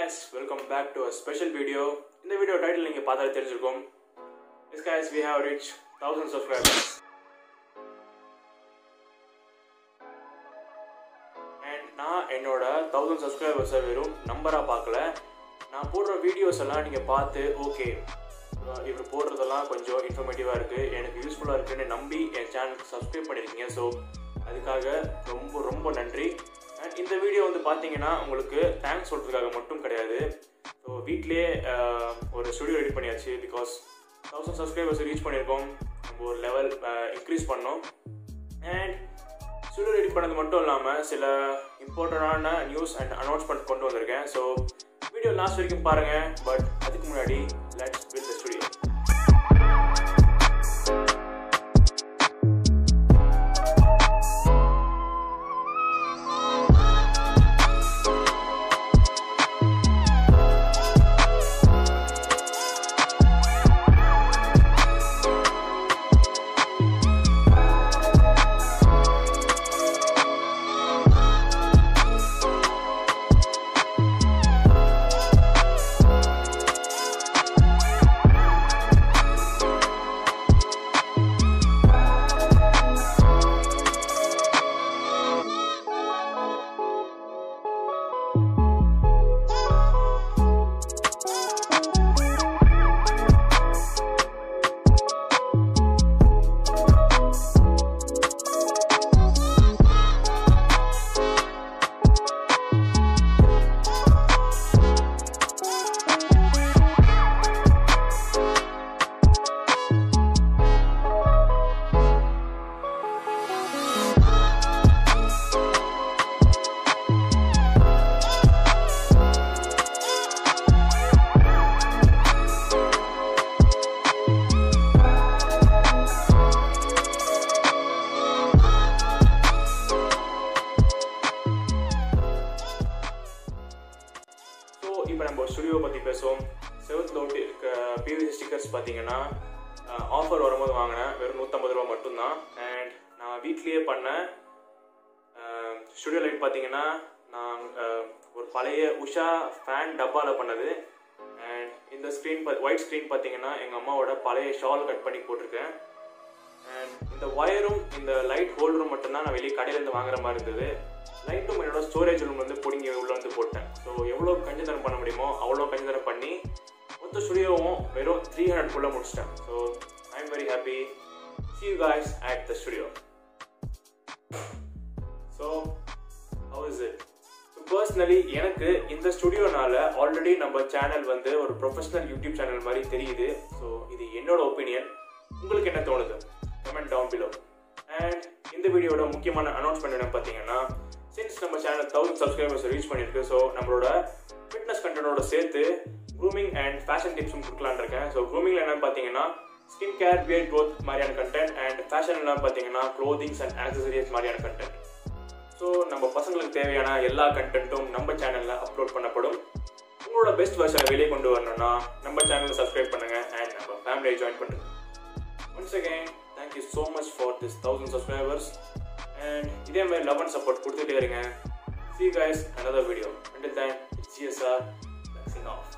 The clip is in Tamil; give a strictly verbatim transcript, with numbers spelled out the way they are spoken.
guys, welcome back to a special video. In the video title you can see, yes guys, we have reached one thousand subscribers. And நான் என்னோட one thousand subscribers வெறும் நம்பரா பார்க்கல. நான் போடுற வீடியோஸ் எல்லாம் நீங்க பார்த்து ஓகே இவர் போடுறதெல்லாம் கொஞ்சம் இன்ஃபர்மேட்டிவா இருக்கு, எனக்கு யூஸ்ஃபுல்லா இருக்குன்னு நம்பி என் சேனலுக்கு சப்ஸ்கிரைப் பண்ணிருக்கீங்க. ஸோ அதுக்காக ரொம்ப ரொம்ப நன்றி. அண்ட் இந்த வீடியோ வந்து பார்த்தீங்கன்னா உங்களுக்கு தேங்க்ஸ் சொல்கிறதுக்காக மட்டும் கிடையாது. ஸோ வீட்லேயே ஒரு ஸ்டுடியோ ரெடி பண்ணியாச்சு. பிகாஸ் தௌசண்ட் சப்ஸ்கிரைபர்ஸ் ரீச் பண்ணியிருக்கோம், நம்ம ஒரு லெவல் இன்க்ரீஸ் பண்ணோம். அண்ட் ஸ்டுடியோ ரெடி பண்ணது மட்டும் இல்லாமல் சில இம்பார்ட்டண்டான நியூஸ் அண்ட் அனௌன்ஸ்மெண்ட் கொண்டு வந்திருக்கேன். ஸோ வீடியோ லாஸ்ட் வரைக்கும் பாருங்கள். பட் அதுக்கு முன்னாடி லெட்ஸ் பில்ட் தி ஸ்டுடியோ. இப்போ நம்ம ஸ்டுடியோ பற்றி பேசுவோம். செவத்தில் ஒட்டி இருக்க பிவிசி ஸ்டிக்கர்ஸ் பார்த்தீங்கன்னா ஆஃபர் வரும்போது வாங்கினேன், வெறும் நூற்றம்பது ரூபா மட்டும்தான். அண்ட் நான் வீட்லேயே பண்ணேன் ஸ்டுடியோ லைட் பார்த்தீங்கன்னா நான் ஒரு பழைய உஷா ஃபேன் டப்பாவில் பண்ணது. அண்ட் இந்த ஸ்க்ரீன் ஒயிட் ஸ்க்ரீன் பார்த்தீங்கன்னா எங்கள் அம்மாவோட பழைய ஷால் கட் பண்ணி போட்டிருக்கேன். அண்ட் இந்த ஒயரும் இந்த லைட் ஹோல்டரும் மட்டும்தான் நான் வெளியே கடையிலேருந்து வாங்குற மாதிரி இருந்தது. லைட்டும் என்னோட ஸ்டோரேஜ் ரூம் வந்து பிடிங்கி உள்ள வந்து போட்டேன். ஸோ எவ்வளோ கஞ்சித்தனம் பண்ண முடியுமோ அவ்வளோ கஞ்சித்தனம் பண்ணி மொத்த ஸ்டுடியோவும் வெறும் த்ரீ ஹண்ட்ரட்குள்ளே முடிச்சிட்டேன். So I am very happy. see you guys at the studio. So how is it? So personally எனக்கு இந்த ஸ்டுடியோனால ஆல்ரெடி நம்ம சேனல் வந்து ஒரு ப்ரொஃபஷனல் யூடியூப் சேனல் மாதிரி தெரியுது. ஸோ இது என்னோட ஒப்பீனியன். உங்களுக்கு என்ன தோணுது? Comment down below. அண்ட் இந்த வீடியோட முக்கியமான அனௌன்ஸ்மெண்ட் என்ன பார்த்தீங்கன்னா, சின்ஸ் நம்ம சேனல் தௌசண்ட் சப்ஸ்கிரைபர்ஸ் ரீச் பண்ணியிருக்கு, ஸோ நம்மளோட ஃபிட்னஸ் கண்டென்ட்டோட சேர்த்து க்ரூமிங் அண்ட் ஃபேஷன் டிப்ஸும் கொடுக்கலான்னு இருக்கேன். ஸோ க்ரூமிங்கில் என்னன்னு பார்த்தீங்கன்னா ஸ்கின் கேர், பியர்ட் க்ரோத் மாதிரியான கண்டென்ட். அண்ட் ஃபேஷன்லாம் பார்த்தீங்கன்னா க்ளோதிங்ஸ் அண்ட் ஆக்சசரிஸ் மாதிரியான கண்டென்ட். ஸோ நம்ம பசங்களுக்கு தேவையான எல்லா கண்டென்ட்டும் நம்ம சேனலில் அப்லோட் பண்ணப்படும். உங்களோட பெஸ்ட் வெர்ஷனை வெளியே கொண்டு வரணும்னா நம்ம சேனலை சப்ஸ்கிரைப் பண்ணுங்கள் அண்ட் நம்ம ஃபேமிலியை ஜாயின் பண்ணுங்க. Once again thank you so much for this one thousand subscribers. And இதே மாதிரி love and support கொடுத்துட்டே இருங்க. See you guys another video. Until then, it's G S R, signing off.